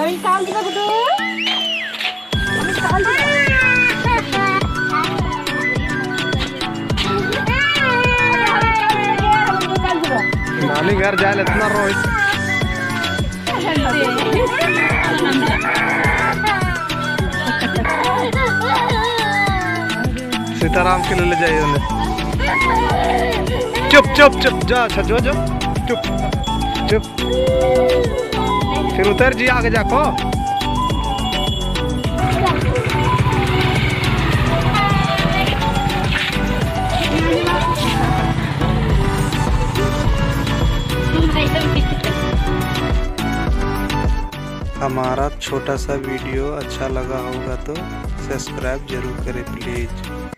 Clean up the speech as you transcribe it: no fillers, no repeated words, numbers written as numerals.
निकाल दिया गुड्डू, निकाल दिया। नानी घर जाए इतना रोज सीताराम के लिए ले जाइए उन्हें। चुप चुप चुप जा छजो जो चुप चुप फिर उतर जी आगे जाको। हमारा छोटा सा वीडियो अच्छा लगा होगा तो सब्सक्राइब जरूर करें प्लीज़।